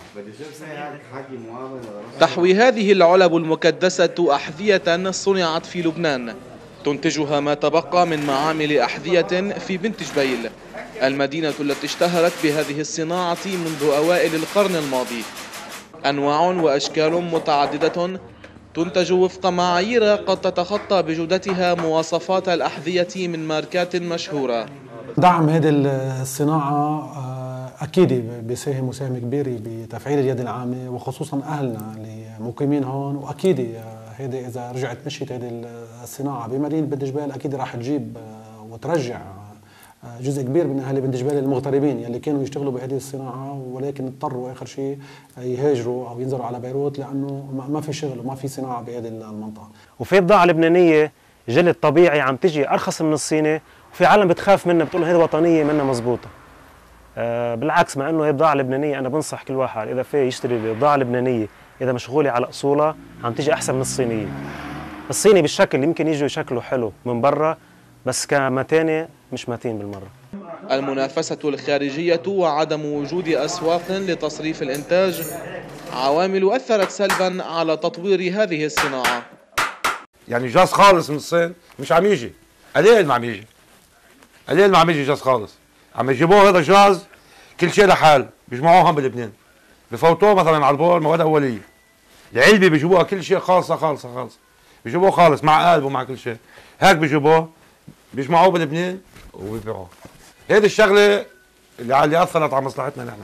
تحوي هذه العلب المكدسة أحذية صنعت في لبنان، تنتجها ما تبقى من معامل أحذية في بنت جبيل، المدينة التي اشتهرت بهذه الصناعة منذ أوائل القرن الماضي. أنواع وأشكال متعددة تنتج وفق معايير قد تتخطى بجودتها مواصفات الأحذية من ماركات مشهورة. دعم هذه الصناعة أكيد بيساهم مساهمة كبيرة بتفعيل اليد العامة وخصوصا أهلنا اللي مقيمين هون، وأكيد هذه إذا رجعت مشيت هذه الصناعة بمدينة بنت جبيل أكيد راح تجيب وترجع جزء كبير من أهل بنت جبيل المغتربين يلي كانوا يشتغلوا بهذه الصناعة ولكن اضطروا آخر شيء يهاجروا أو ينزلوا على بيروت لأنه ما في شغل وما في صناعة بهذه المنطقة. وفي بضاعة لبنانية جلد طبيعي عم تجي أرخص من الصيني، وفي عالم بتخاف منها بتقول هذه وطنية منها مزبوطة. بالعكس، مع انه هي بضاعة لبنانية انا بنصح كل واحد اذا في يشتري بضاعة لبنانية اذا مشغولة على اصولها عم تيجي احسن من الصينية. الصيني بالشكل يمكن يجوا شكله حلو من برا بس كمتانة مش متين بالمرة. المنافسة الخارجية وعدم وجود اسواق لتصريف الانتاج عوامل اثرت سلبا على تطوير هذه الصناعة. يعني جاز خالص من الصين مش عم يجي، قليل ما عم يجي، قليل ما عم يجي جاز خالص. عم يجيبوه هذا جاز كل شيء لحال، بيجمعوهم بلبنان بفوتوه مثلا على البور مواد اوليه. العلبه بيجيبوها كل شيء خالصه خالصه خالصه، بيجيبوه خالص مع قلب ومع كل شيء، هيك بيجيبوه بيجمعوه بلبنان وبيبيعوه. هيدي الشغله اللي اثرت على مصلحتنا نحن.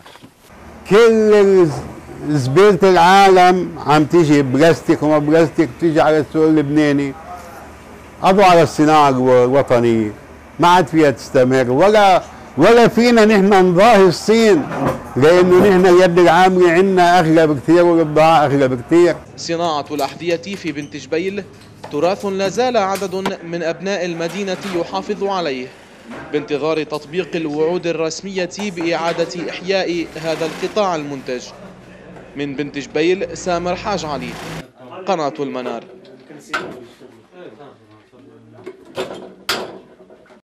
كل زباله العالم عم تيجي بلاستيك وما بلاستيك بتيجي على السوق اللبناني، قضوا على الصناعه الوطنيه، ما عاد فيها تستمر ولا فينا نحن نضاهي الصين، لانه نحن اليد العامله عندنا اغلى بكثير والبضاعه اغلى بكثير. صناعه الاحذيه في بنت جبيل تراث لا زال عدد من ابناء المدينه يحافظ عليه بانتظار تطبيق الوعود الرسميه باعاده احياء هذا القطاع المنتج. من بنت جبيل سامر حاج علي، قناه المنار.